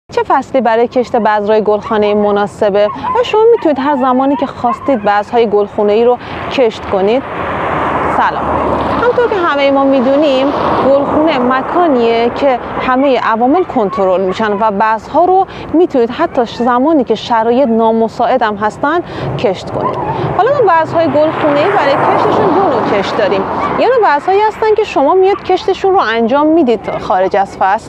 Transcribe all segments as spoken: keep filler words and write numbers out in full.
چه فصلی برای کشت بذرهای گلخانه‌ای مناسبه و شما میتونید هر زمانی که خواستید بذرهای گلخانه‌ای رو کشت کنید؟ سلام. همونطور که همه ما میدونیم گلخونه مکانیه که همه عوامل کنترل میشن و بذرها رو میتونید حتی زمانی که شرایط نامساعد هم هستن کشت کنید. حالا ما بذرهای گلخونه‌ای برای کشتشون دو نوع کشت داریم. یه نوع بذرهایی هستن که شما میاد کشتشون رو انجام میدید خارج از فصل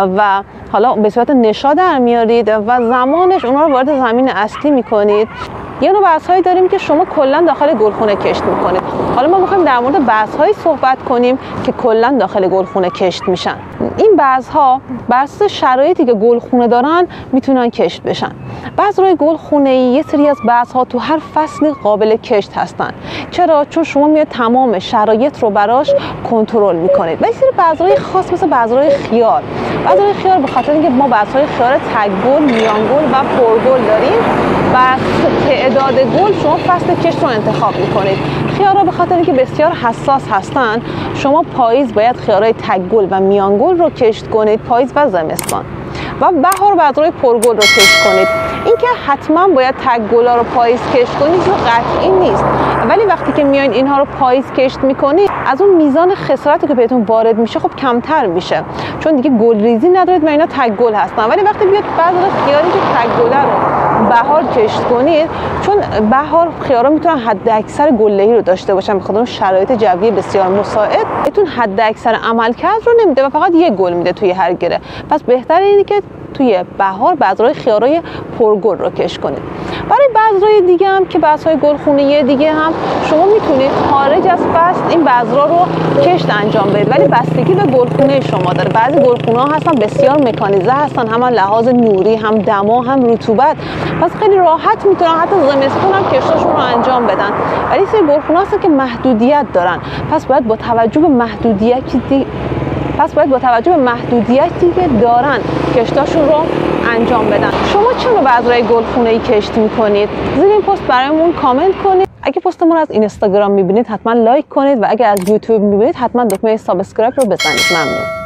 و حالا به صورت نشا در میارید و زمانش اونها رو وارد زمین اصلی میکنید. یه نوع بذرهایی داریم که شما کلا داخل گلخونه کشت میکنید. حالا ما میخوایم در مورد بذرهایی صحبت کنیم که کلا داخل گلخونه کشت میشن. این بذرها بر اساس شرایطی که گلخونه دارن میتونن کشت بشن. بذرهای گلخونه‌ای یه سری از بذرها تو هر فصلی قابل کشت هستن. چرا؟ چون شما میاد تمام شرایط رو براش کنترل میکنید. و یه سری بذرهای خاص مثل بذرهای خیار. بذرهای خیار به خاطر اینکه ما بذرهای خیار تک‌گل، میانگل و پرگل داریم، بر تعداد گل شما فصل کشت رو انتخاب میکنید. خیارها به خاطر اینکه بسیار حساس هستن، شما پاییز باید خیارهای تک‌گل و میانگل رو کشت کنید، پاییز و زمستان. و بهار بذرهای پرگل رو کشت کنید. اینکه حتما باید تک‌گل‌ها رو پاییز کشت کنید رو قطعی نیست، ولی وقتی که میایین اینها رو پاییز کشت میکنید از اون میزان خسارتی که بهتون وارد میشه خب کمتر میشه، چون دیگه گلریزی ندارید و اینا تک‌گل هستن. ولی وقتی بیاد بذر خیاری که تک‌گله رو بهار کشت کنید، چون بهار خیارا میتونن حد اکثر گله‌ای رو داشته باشن به خاطر شرایط جوی بسیار مساعد، بهتون حد اکثر عملکرد رو نمیده و فقط یک گل میده توی هر گره. پس بهتره اینه که توی بهار بذرهای خیارای پرگل رو کشت کنید. برای بذرهای دیگه هم که بذرهای گلخونه‌ای دیگه هم شما میتونید خارج از فصل این بذرها رو کشت انجام بدید، ولی بستگی به گلخونه شما داره. بعضی گلخونه‌ها هستن بسیار مکانیزه هستن، هم لحاظ نوری، هم دما، هم رطوبت، پس خیلی راحت میتونن حتی زمستون هم کشتاشون رو انجام بدن. ولی سری گلخونه‌ها هستن که محدودیت دارن، پس باید با توجه به محدودیتی پس باید با توجه به محدودیتی که دارن کشتاشون رو انجام بدن. شما چه نوع بذرهای گلخونه‌ای کشت میکنید؟ زیر این پست برامون کامنت کنید. اگه پست ما رو از اینستاگرام میبینید حتما لایک کنید و اگه از یوتیوب میبینید حتما دکمه سابسکرایب رو بزنید. ممنون.